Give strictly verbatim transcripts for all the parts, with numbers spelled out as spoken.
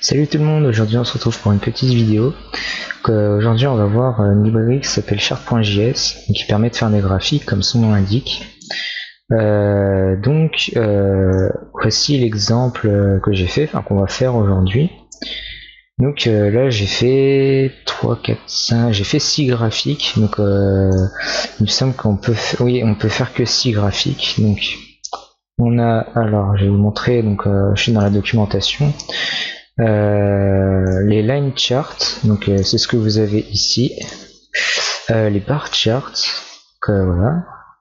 Salut tout le monde, aujourd'hui on se retrouve pour une petite vidéo. Euh, aujourd'hui on va voir une librairie qui s'appelle chart.js qui permet de faire des graphiques comme son nom l'indique. Euh, donc euh, voici l'exemple que j'ai fait, enfin qu'on va faire aujourd'hui. Donc euh, là j'ai fait trois, quatre, cinq, j'ai fait six graphiques. Donc euh, il me semble qu'on peut, oui, on peut faire que six graphiques. Donc on a, alors je vais vous montrer, donc euh, je suis dans la documentation. Euh, les line charts, donc euh, c'est ce que vous avez ici, euh, les bar charts, euh, voilà,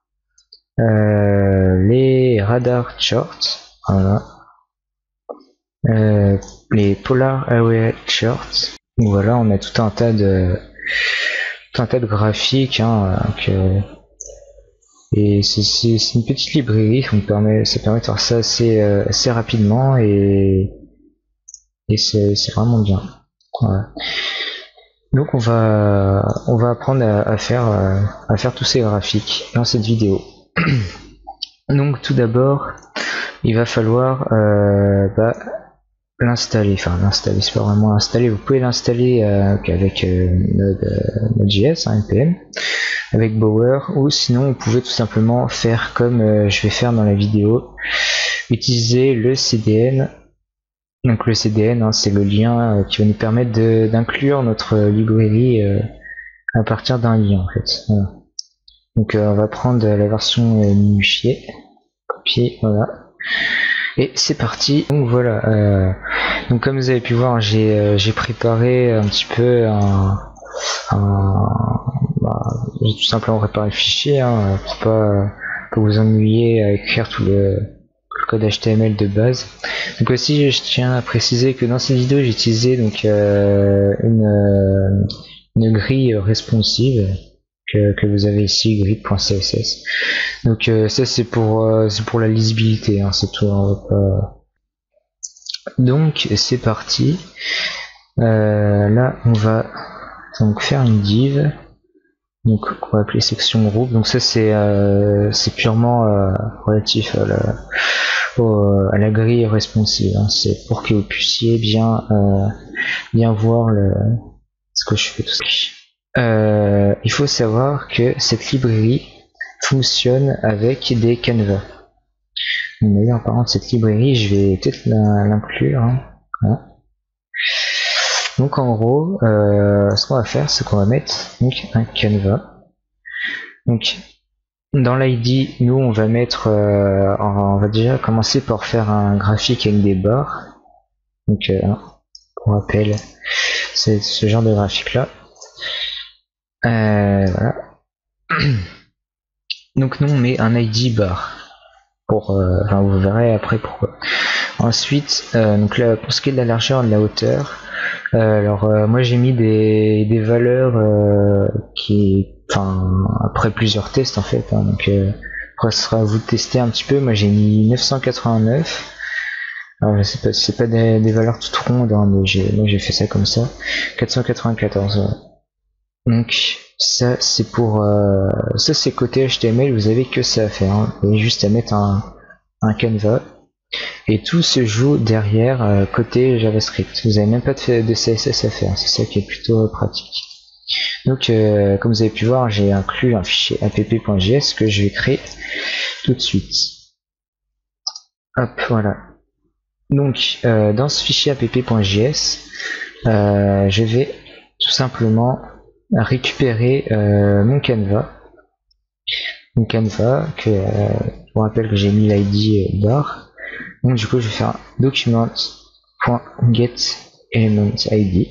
euh, les radar charts, voilà, euh, les polar area charts, donc voilà, on a tout un tas de tout un tas de graphiques, hein, que, et c'est une petite librairie, ça permet, ça permet de faire ça assez, euh, assez rapidement et et c'est vraiment bien. Voilà. Donc on va on va apprendre à, à faire à faire tous ces graphiques dans cette vidéo. Donc tout d'abord il va falloir euh, bah, l'installer, enfin l'installer, c'est pas vraiment installer, vous pouvez l'installer euh, avec euh, Node.js, hein, N P M, avec Bower, ou sinon vous pouvez tout simplement faire comme euh, je vais faire dans la vidéo, utiliser le C D N. Donc le C D N, hein, c'est le lien euh, qui va nous permettre d'inclure notre librairie euh, à partir d'un lien en fait. Voilà. Donc euh, on va prendre la version euh, minifiée, copier, voilà. Et c'est parti. Donc voilà. Euh, donc comme vous avez pu voir, j'ai euh, j'ai préparé un petit peu un, un bah, j'ai tout simplement préparé le fichier, hein, pour pas que vous ennuyiez à écrire tout le code H T M L de base. Donc aussi je tiens à préciser que dans cette vidéo j'ai utilisé donc euh, une, euh, une grille responsive que, que vous avez ici, grid.css. Donc euh, ça c'est pour euh, c'est pour la lisibilité, hein, c'est tout. On va pas... Donc c'est parti. Euh, là on va donc faire une div. Donc on va appeler section groupe. Donc ça c'est euh, c'est purement euh, relatif à la à la grille responsive, hein. C'est pour que vous puissiez bien euh, bien voir le, ce que je fais tout ça. Euh, il faut savoir que cette librairie fonctionne avec des canevas. D'ailleurs, par contre, cette librairie, je vais peut-être l'inclure, hein. Voilà. Donc en gros, euh, ce qu'on va faire, c'est qu'on va mettre donc un canevas. Donc dans l'I D, nous on va mettre, euh, on va déjà commencer par faire un graphique avec des barres. Donc euh, pour rappel, c'est ce genre de graphique là. Euh, voilà. Donc nous on met un I D bar. Pour, euh, enfin vous verrez après pourquoi. Ensuite, euh, donc là pour ce qui est de la largeur et de la hauteur, euh, alors euh, moi j'ai mis des, des valeurs euh, qui enfin après plusieurs tests en fait, hein, donc euh, après ce sera à vous de tester un petit peu. Moi j'ai mis neuf cent quatre-vingt-neuf, alors je sais pas si c'est pas des, des valeurs toutes rondes, hein, mais j'ai, moi j'ai fait ça comme ça, quatre cent quatre-vingt-quatorze, ouais. Donc ça c'est pour euh, ça c'est côté H T M L, vous avez que ça à faire, hein. Vous avez juste à mettre un, un canevas et tout se joue derrière euh, côté JavaScript. Vous n'avez même pas de, de C S S à faire, c'est ça qui est plutôt pratique. Donc euh, comme vous avez pu voir, j'ai inclus un fichier app.js que je vais créer tout de suite. Hop, voilà. Donc euh, dans ce fichier app.js, euh, je vais tout simplement récupérer euh, mon canevas. Mon canevas, que euh, je vous rappelle que j'ai mis l'I D bar. Donc du coup je vais faire document.getElementID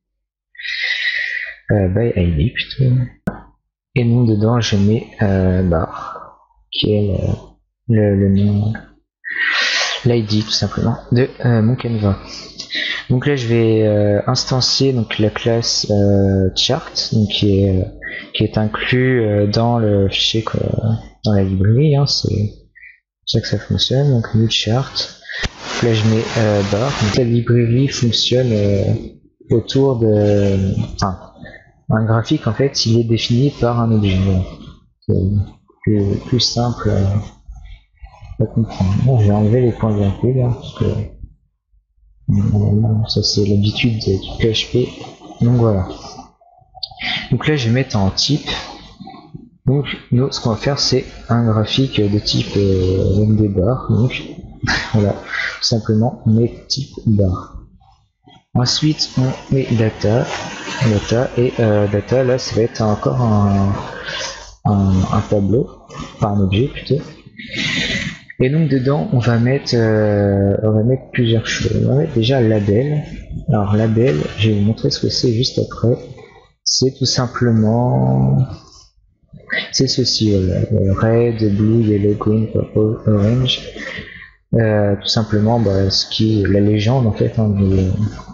euh, by I D plutôt. Et donc dedans je mets euh, bar, qui est le, le, le nom, l'I D tout simplement de euh, mon canevas. Donc là je vais euh, instancier donc la classe euh, chart, donc qui est euh, qui est inclus euh, dans le fichier quoi, dans la librairie, hein, c'est comme ça que ça fonctionne. Donc new chart. Là je mets euh, bar. Donc la librairie fonctionne euh, autour de, enfin, un graphique en fait, il est défini par un objet. C'est plus, plus simple euh, à comprendre. Bon, je vais enlever les points virgules là, parce que normalement ça c'est l'habitude du P H P. Donc voilà. Donc là je vais mettre en type. Donc nous ce qu'on va faire c'est un graphique de type euh, avec des barres. Donc voilà, tout simplement on met type barre. Ensuite on met data, data et euh, data là ça va être encore un, un, un tableau, enfin un objet plutôt. Et donc dedans on va mettre euh, on va mettre plusieurs choses. On va mettre déjà label. Alors label, je vais vous montrer ce que c'est juste après. C'est tout simplement c'est ceci, voilà. Red, blue, yellow, green, purple, orange. Euh, tout simplement bah, ce qui est la légende en fait hein, de,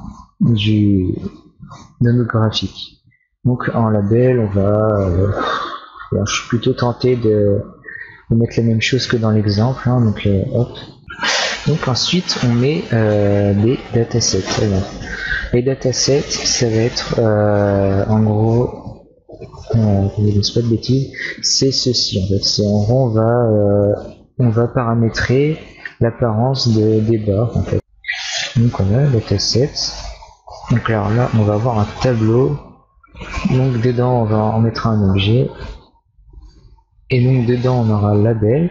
du de notre graphique. Donc en label on va euh, je suis plutôt tenté de, de mettre la même chose que dans l'exemple hein, donc euh, hop. Donc ensuite on met euh, des datasets. Alors, les datasets ça va être euh, en gros euh, je ne dis pas de bêtises, c'est ceci en fait. C'est en gros on va euh, on va paramétrer l'apparence de, des barres en fait. Donc on a dataset. Donc alors là on va avoir un tableau. Donc dedans on va en mettre un objet. Et donc dedans on aura label.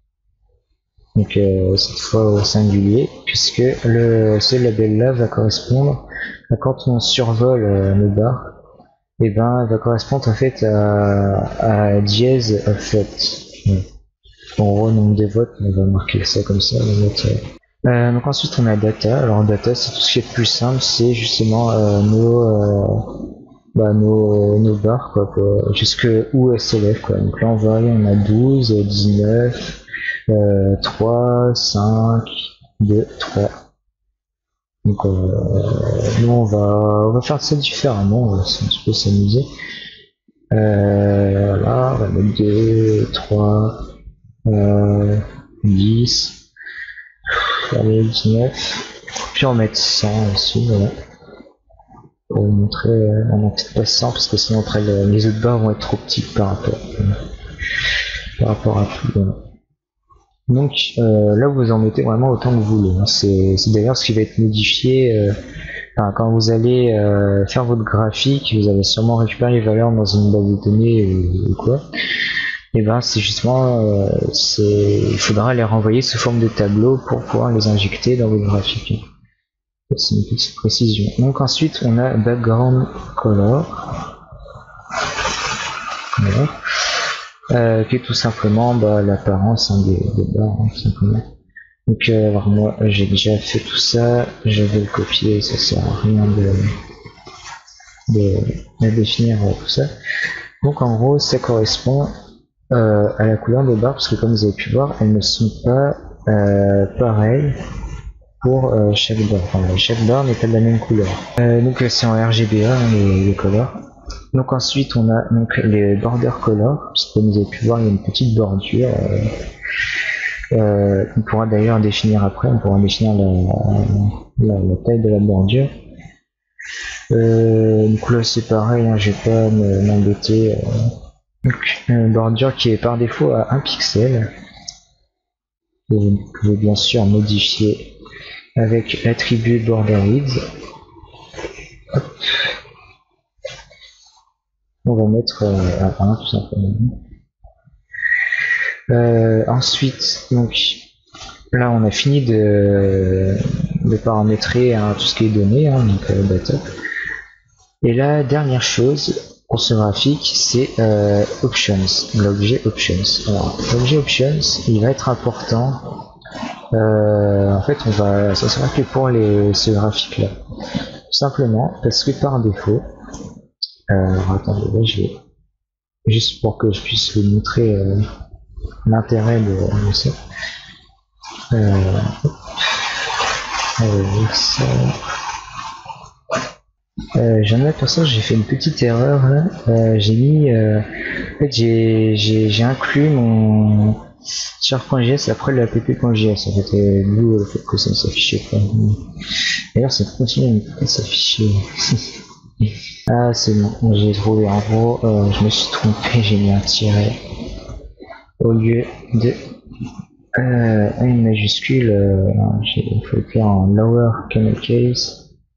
Donc euh, cette fois au singulier, puisque le ce label là va correspondre à quand on survole euh, nos barres, et ben va correspondre en fait à, à dièse effect. Ouais. En gros nombre de votes, on va marquer ça comme ça. On va mettre, euh... Euh, donc ensuite on a data. Alors data c'est tout ce qui est plus simple, c'est justement euh, nos, euh, bah, nos nos barres quoi, quoi jusque où elles s'élèvent quoi. Donc là on va on a douze, dix-neuf. Euh, trois, cinq, deux, trois. Donc euh, nous on va on va faire ça différemment, on va un petit peu s'amuser. Euh, là on va mettre deux, trois, euh, dix, allez, dix-neuf, puis on va mettre cent aussi, voilà. Pour vous montrer, euh, on n'a peut-être pas cent parce que sinon après le, les autres barres vont être trop petites par rapport, euh, par rapport à tout. Voilà. Donc euh, là vous en mettez vraiment autant que vous voulez. Hein. C'est d'ailleurs ce qui va être modifié euh, enfin, quand vous allez euh, faire votre graphique, vous allez sûrement récupérer les valeurs dans une base de données ou, ou quoi. Et ben c'est justement euh, il faudra les renvoyer sous forme de tableau pour pouvoir les injecter dans votre graphique. C'est une petite précision. Donc ensuite on a background color. Voilà. Euh, qui est tout simplement bah, l'apparence hein, des, des barres hein, tout simplement. Donc euh, alors moi j'ai déjà fait tout ça, je vais le copier, ça sert à rien de, de, de définir euh, tout ça. Donc en gros ça correspond euh, à la couleur des barres parce que comme vous avez pu voir elles ne sont pas euh, pareilles pour euh, chaque barre. Enfin, chaque barre n'est pas de la même couleur. Euh, donc c'est en R G B A hein, les, les couleurs. Donc ensuite on a donc les border color, parce que comme vous avez pu voir il y a une petite bordure. Euh, euh, on pourra d'ailleurs définir après, on pourra définir la, la, la taille de la bordure. Euh, donc là c'est pareil, hein, je vais pas m'embêter. Euh, donc une bordure qui est par défaut à un pixel. Et vous pouvez bien sûr modifier avec l'attribut border width. Hop. On va mettre euh, à un tout simplement. Euh, ensuite, donc là on a fini de, de paramétrer hein, tout ce qui est donné, hein, donc euh, data. Et la dernière chose pour ce graphique, c'est euh, options, l'objet options. Alors l'objet options, il va être important. Euh, en fait, on va, ça sera que pour les ce graphique là, tout simplement parce que par défaut. Euh, alors attendez, là je vais juste pour que je puisse vous montrer euh, l'intérêt de, de ça. Euh, euh, ça. Euh, J'en ai pour ça, j'ai fait une petite erreur là. Euh, j'ai mis, euh, en fait, j'ai inclus mon char.js après le app.js. En fait, et d'où le fait que ça ne s'affichait pas. D'ailleurs, ça continue à ne s'afficher. Ah c'est bon, j'ai trouvé en gros, euh, je me suis trompé, j'ai mis un tiret au lieu de euh, une majuscule, euh, il faut écrire en lower camel case,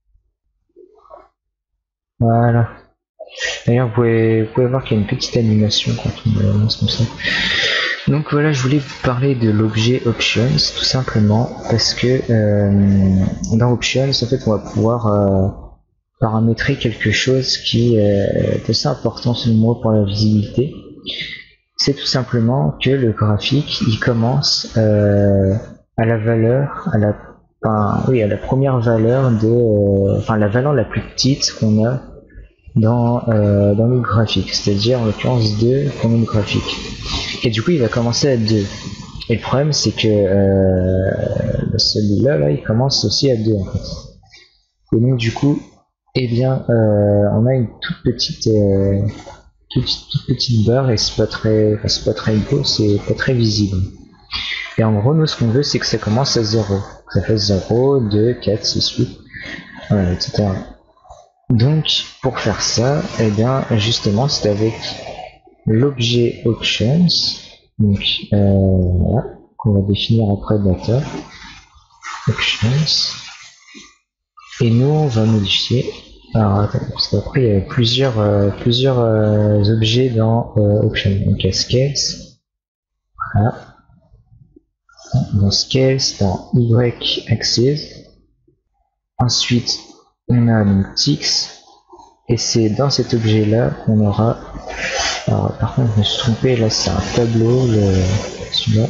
Voilà. D'ailleurs, vous pouvez, vous pouvez voir qu'il y a une petite animation quand on lance comme ça. Donc voilà, je voulais vous parler de l'objet Options, tout simplement, parce que euh, dans Options, en fait, on va pouvoir euh, paramétrer quelque chose qui est assez important selon moi pour la visibilité. C'est tout simplement que le graphique, il commence euh, à la valeur, à la, enfin, oui, à la première valeur de, euh, enfin, la valeur la plus petite qu'on a dans, euh, dans le graphique, c'est-à-dire en l'occurrence deux pour notre graphique. Et du coup, il va commencer à deux. Et le problème, c'est que euh, celui-là, là, il commence aussi à deux en fait. Et donc, du coup, eh bien, euh, on a une toute petite, euh, toute, toute petite barre et c'est pas très, enfin, c'est pas très beau, c'est pas très visible. Et en gros, nous, ce qu'on veut, c'est que ça commence à zéro. Ça fait zéro, deux, quatre, six, huit, voilà, et cetera. Donc, pour faire ça, eh bien, justement, c'est avec l'objet Options, donc euh, voilà, qu'on va définir après data Options, et nous on va modifier. Alors attends, parce qu'après il y a plusieurs euh, plusieurs euh, objets dans euh, Options. Donc il y a Scales, voilà, dans Scales, dans Y Axis. Ensuite on a donc Tix, et c'est dans cet objet là qu'on aura. Alors par contre je me suis trompé, là c'est un tableau, le celui-là.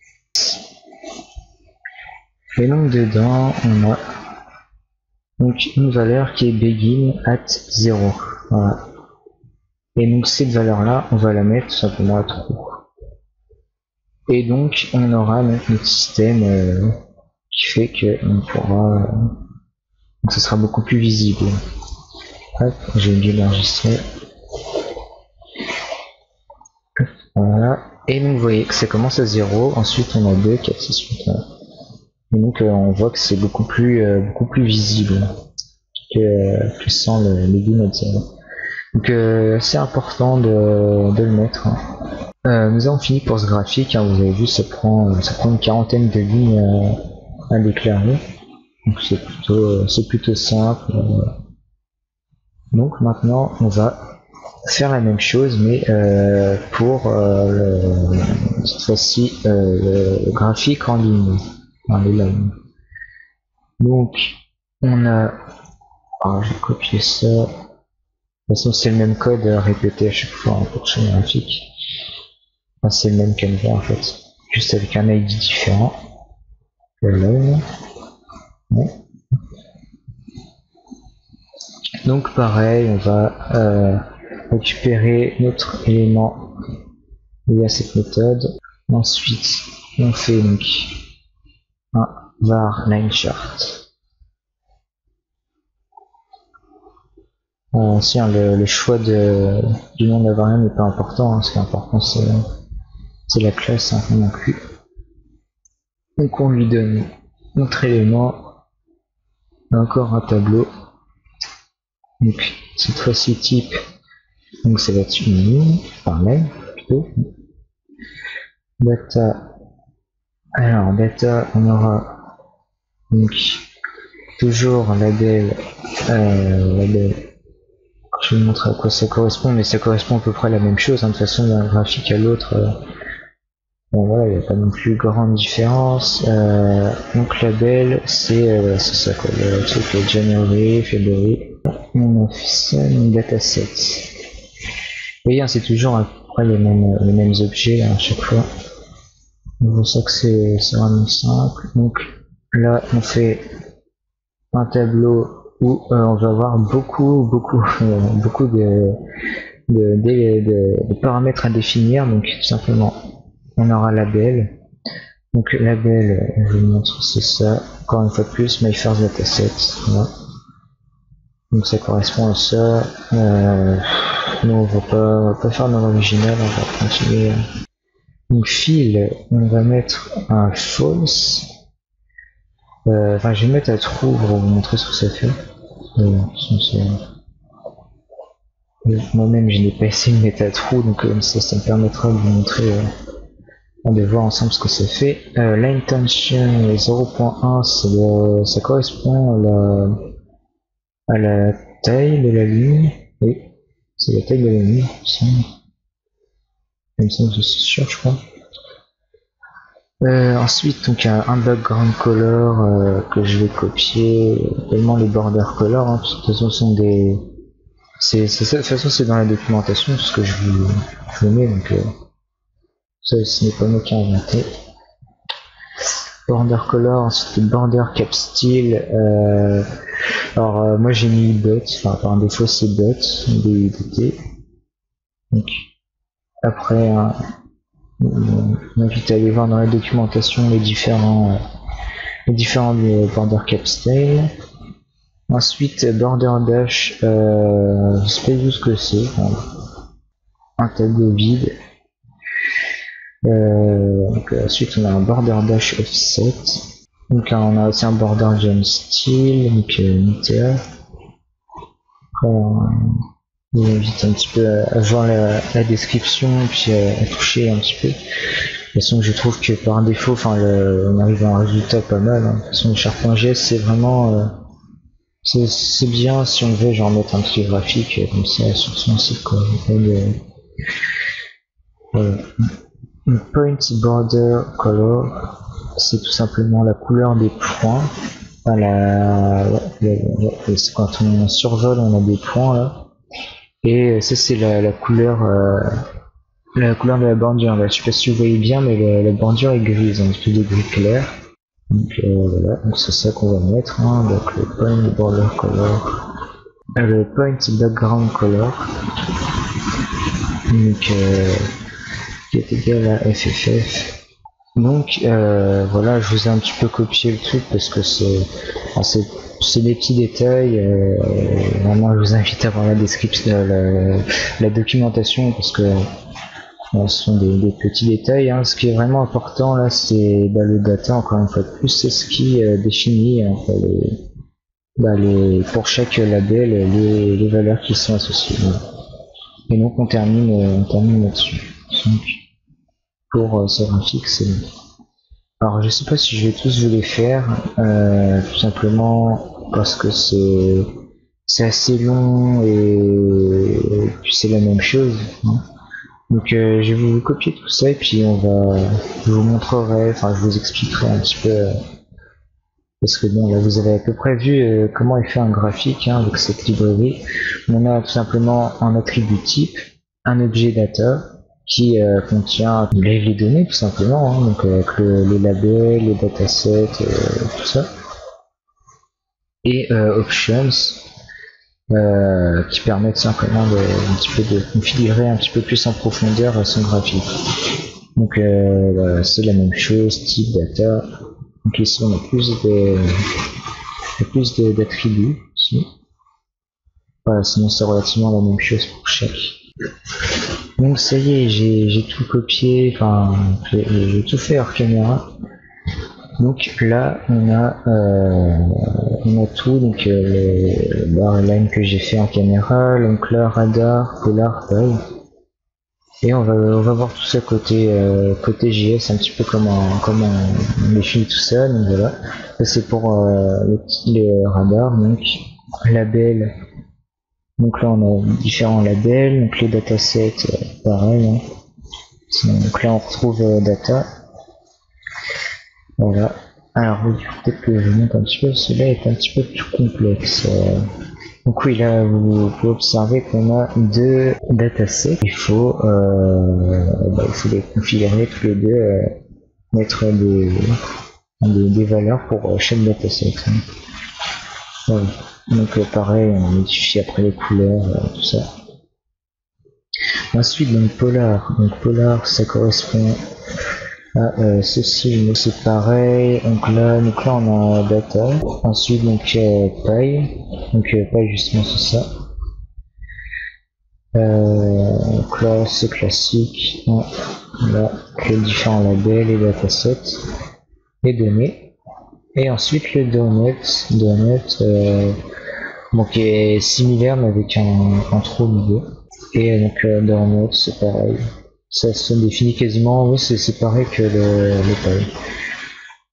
Et donc dedans on a donc une valeur qui est begin at zéro. Voilà. Et donc cette valeur là on va la mettre tout simplement à true. Et donc on aura notre système euh, qui fait que on pourra euh, donc ce sera beaucoup plus visible. Hop, j'ai oublié d'enregistrer. Voilà. Et donc vous voyez que ça commence à zéro, ensuite on a deux, quatre, six, huit. Voilà. Et donc euh, on voit que c'est beaucoup plus euh, beaucoup plus visible que, euh, que sans le, le begin at zéro. Donc euh, c'est important de, de le mettre. Euh, nous avons fini pour ce graphique, hein, vous avez vu ça prend, ça prend une quarantaine de lignes à, à déclarer. Donc c'est plutôt, c'est plutôt simple. Donc maintenant on va faire la même chose mais euh, pour euh, le, cette fois-ci euh, le graphique en ligne, dans les lignes. Donc on a, alors je vais copier ça. De toute façon c'est le même code répété à chaque fois pour chaque graphique. Enfin, c'est le même canevas en fait, juste avec un I D différent. Voilà. Ouais. Donc pareil, on va euh, récupérer notre élément via cette méthode. Ensuite, on fait donc un var line chart. Euh, si, hein, le, le choix de, du nom de la variable n'est pas important, hein, ce qui est important c'est la classe hein, qu'on inclut. Donc on lui donne notre élément, encore un tableau. Donc cette fois-ci type, donc ça va être une ligne, par mail plutôt. Data, alors data, on aura donc toujours label, euh, label. Je vais vous montrer à quoi ça correspond, mais ça correspond à peu près à la même chose, hein, de toute façon d'un graphique à l'autre. Euh, bon voilà, il n'y a pas non plus grande différence. Euh, donc label, c'est euh, ça quoi, le truc January, February. On a fait ça, une dataset. Vous voyez, hein, c'est toujours à peu près les mêmes, les mêmes objets hein, à chaque fois. On voit ça que c'est vraiment simple. Donc là, on fait un tableau où euh, on va avoir beaucoup, beaucoup, euh, beaucoup de, de, de, de, de paramètres à définir. Donc tout simplement, on aura label. Donc label, je vous montre, c'est ça. Encore une fois de plus, my first dataset. Voilà. Donc ça correspond à ça. Euh, nous on va pas, on va pas faire dans l'original, on va continuer. Donc fil, on va mettre un false. Euh, enfin je vais mettre à true pour vous montrer ce que ça fait. Euh, Moi-même je n'ai pas essayé de mettre à true, donc comme ça ça me permettra de vous montrer, euh, de voir ensemble ce que ça fait. Euh, L'intention zéro point un, ça correspond à la à la taille de la ligne. Oui, c'est la taille de la ligne, il me semble que c'est sûr, je crois. Euh, ensuite, donc un, un background color euh, que je vais copier, également les border color, hein, parce que de toute façon ce sont des, c'est, c'est ça, de toute façon c'est dans la documentation ce que je vous, je vous mets, donc euh, ça ce n'est pas moi qui ai inventé. Border color, ensuite border cap style. Euh, alors euh, moi j'ai mis but, enfin par défaut c'est but, B U T. Donc après. Hein, on invite à aller voir dans la documentation les différents euh, les différents border cap style. Ensuite border dash, euh, je sais pas du tout ce que c'est, enfin, un tableau vide. Euh, donc, ensuite on a un border dash offset, donc on a aussi un border gem style, donc euh, meter. Après on invite un petit peu à, à voir la, la description puis à, à toucher un petit peu. De toute façon je trouve que par défaut, enfin on arrive à un résultat pas mal. Hein. De toute façon le Sharp.js c'est vraiment euh, c'est bien si on veut genre mettre un petit graphique comme ça sur son site quoi. De, voilà. Point border color, c'est tout simplement la couleur des points. Enfin, la, la, la, la, quand on survole on a des points là. Et ça c'est la, la couleur euh, la couleur de la bordure. Là. Je sais pas si vous voyez bien, mais la, la bordure est grise, un petit peu de gris clair. Donc euh, voilà, donc c'est ça qu'on va mettre. Hein. Donc le point border color, euh, le point background color, donc euh, qui est égal à F F F. Donc euh, voilà, je vous ai un petit peu copié le truc parce que c'est enfin, c'est des petits détails. Euh, vraiment, je vous invite à voir la description, la, la documentation parce que bon, ce sont des, des petits détails. Hein. Ce qui est vraiment important là, c'est bah, le data. Encore une fois de plus, c'est ce qui euh, définit hein, les, bah, les, pour chaque label les, les valeurs qui sont associées. Et donc on termine, on termine là-dessus. Donc, pour euh, ce graphique, c'est bon. Alors je sais pas si je vais tous vous les faire, euh, tout simplement parce que c'est c'est assez long et, et puis c'est la même chose. Hein. Donc euh, je vais vous copier tout ça et puis on va, je vous montrerai, enfin je vous expliquerai un petit peu euh, parce que bon là vous avez à peu près vu euh, comment est fait un graphique hein, avec cette librairie. On a tout simplement un attribut type, un objet data qui euh, contient les données tout simplement, hein, donc avec le, les labels, les datasets, euh, tout ça, et euh, options euh, qui permettent simplement de, un petit peu de configurer un petit peu plus en profondeur son graphique. Donc euh, bah, c'est la même chose, type data. Donc ici on a plus de, plus d'attributs ici. Voilà, sinon c'est relativement la même chose pour chaque. Donc ça y est, j'ai tout copié, enfin j'ai tout fait hors caméra. Donc là on a euh, on a tout, donc euh, les barres que j'ai fait en caméra, donc là radar, polar, taille. Et on va on va voir tout ça côté euh, côté J S, un petit peu comment comment on définit tout ça. Donc voilà, ça c'est pour euh, les, les radars, donc label. Donc là on a différents labels, donc les datasets euh, pareil. Hein. Donc là on retrouve euh, data. Voilà. Alors oui, peut-être que je monte un petit peu, celui-là est un petit peu plus complexe. Euh. Donc oui, là vous pouvez observer qu'on a deux datasets. Il faut, euh, bah, il faut les configurer tous les deux, euh, mettre des, des, des valeurs pour chaque dataset. Hein. Voilà. Donc euh, pareil, on modifie après les couleurs, euh, tout ça. Ensuite, donc polar. Donc polar, ça correspond à euh, ceci, mais c'est pareil. Donc là, donc là, on a data. Ensuite, donc euh, paille. Donc euh, paille, justement, c'est ça. Euh, donc là, c'est classique. Hein. Là, les différents labels, les datasets, les données. Et ensuite, le donut. Donut. Euh, bon, qui est similaire mais avec un, un trou au milieu. Et donc euh, dans Note c'est pareil. Ça se définit quasiment, oui c'est pareil que le, le paille.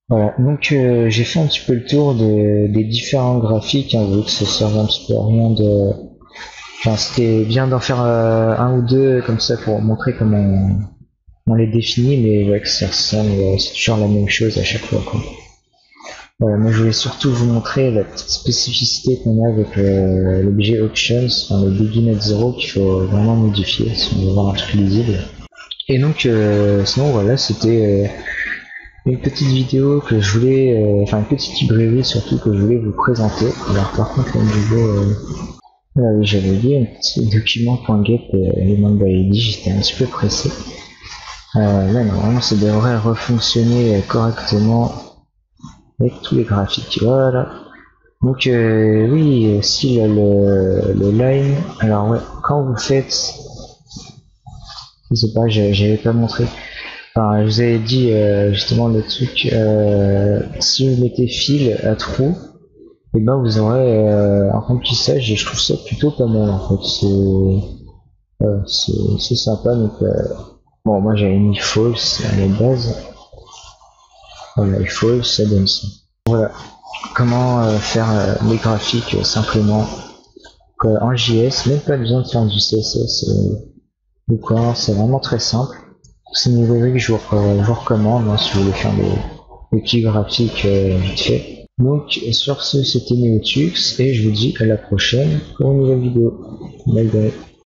Voilà, donc euh, j'ai fait un petit peu le tour de, des différents graphiques, hein, vu que ça servait un petit peu à rien de... Enfin, c'était bien d'en faire euh, un ou deux comme ça pour montrer comment on, on les définit, mais ouais, que ça ressemble, c'est toujours la même chose à chaque fois, quoi. Voilà, moi je voulais surtout vous montrer la petite spécificité qu'on a avec euh, l'objet Options, enfin, le Begin at Zero, qu'il faut vraiment modifier si on veut voir un truc lisible. Et donc, euh, sinon voilà, c'était... Euh, une petite vidéo que je voulais, euh, enfin une petite librairie surtout que je voulais vous présenter. Alors par contre au niveau, euh, là oui j'avais oublié un petit document.get euh, Element by I D, j'étais un petit peu pressé. Euh, là normalement ça devrait refonctionner correctement avec tous les graphiques. Voilà. Donc euh, oui, si là, le, le line, alors ouais, quand vous faites, je sais pas, j'avais pas montré. Enfin, je vous avais dit euh, justement le truc, euh, si vous mettez fil à trou, et ben vous aurez euh, un remplissage et je trouve ça plutôt pas mal en fait. C'est euh, c'est sympa. Donc euh, bon, moi j'avais mis false à la base. Voilà, et false, ça donne ça. Voilà, comment euh, faire euh, les graphiques euh, simplement euh, en J S, même pas besoin de faire du C S S euh, ou quoi. C'est vraiment très simple. C'est une librairie que je vous, euh, je vous recommande hein, si vous voulez faire des, des petits graphiques euh, vite fait. Donc sur ce, c'était Neotux et je vous dis à la prochaine pour une nouvelle vidéo. Bye bye.